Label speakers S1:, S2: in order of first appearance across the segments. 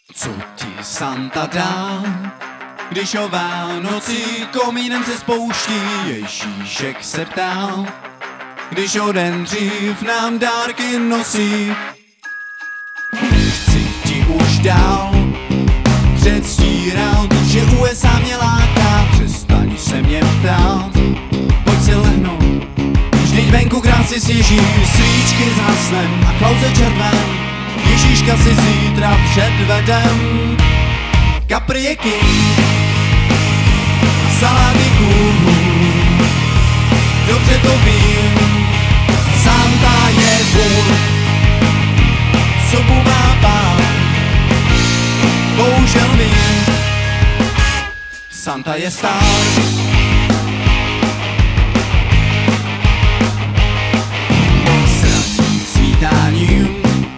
S1: Co ti Santa dá, když o Vánoci komínem se spouští, Ježíšek se ptá, když o den dřív nám dárky nosí. Nechci ti už dál předstírat, že USA mě láká, přestaň se mě ptát, pojď si lehnout, vždyť venku krásně sněží, svíčky zhasnem a Klause červen, Ježíška si zítra předvedem. Kapr je king a saláty kůl, dobře to vím, Santa je vůl, sobu má pán, bohužel vím, Santa je star. Sratí svítáním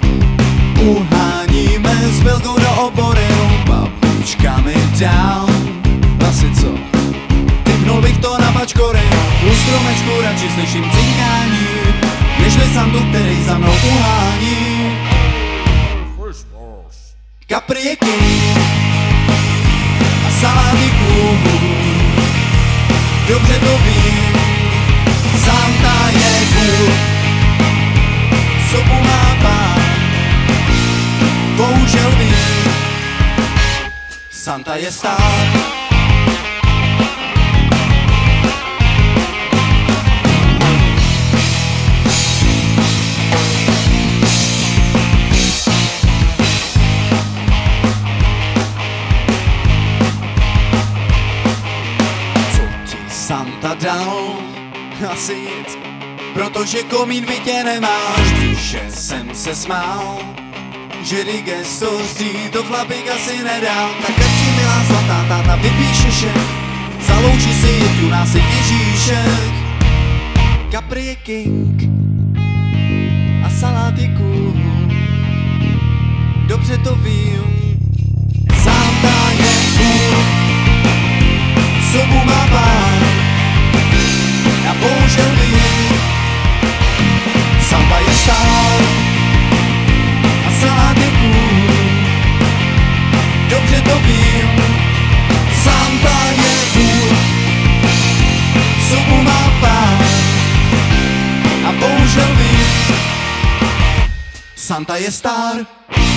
S1: uháníme s velkou do obory, babička mi dál vlasy, co? Typnul bych to na bačkory, u stromečku radši slyším cinkání, nežli Santu, který za mnou uhání. Kapr je king a saláty kůl, dobře to vím, Santa je cool, sobu má pán, bohužel vím, Santa je star. Co ti Santa dal? Asi nic, protože komín by tě nemáš, když jsem se smál, že gesto zdí to chlapík asi nedá, tak ať ti milá zlatá táta vypíše šek, zaloučí si jeď u nás je Ježíšek. Kapr je king a saláty kůl, dobře to vím, Santa je cool, sobu má pán, a bohužel vím, Santa je star. Saláty kůl, dobře to vím, Santa je cool, sobu má pán, a bohužel vím, Santa je star.